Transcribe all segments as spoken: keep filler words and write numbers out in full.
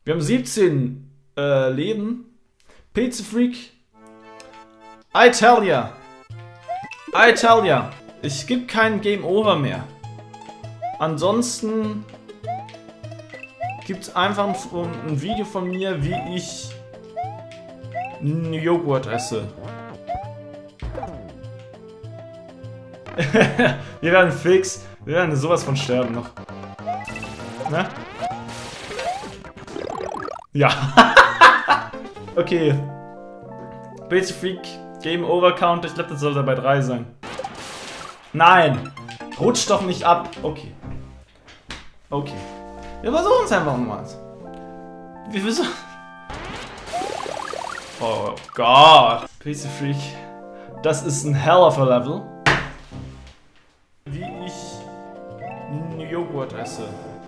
Wir haben siebzehn äh, Leben. Pizza Freak. I tell ya. I tell ya. Es gibt kein Game Over mehr. Ansonsten gibt es einfach ein, ein Video von mir, wie ich einen Joghurt esse. Wir werden fix. Wir werden sowas von sterben noch. Ne? Ja. Okay. Pizza Freak Game Over Count. Ich glaube, das sollte bei drei sein. Nein. Rutscht doch nicht ab. Okay. Okay. Wir versuchen es einfach nochmal. Wir versuchen. Oh Gott. Pizza Freak. Das ist ein hell of a level. Wie ich einen Joghurt esse.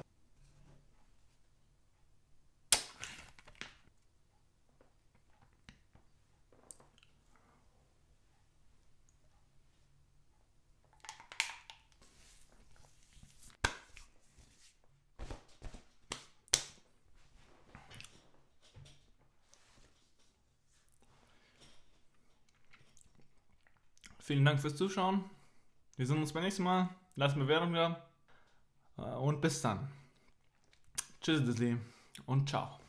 Vielen Dank fürs Zuschauen. Wir sehen uns beim nächsten Mal. Lasst eine Bewertung da. Und bis dann. Tschüss, und ciao.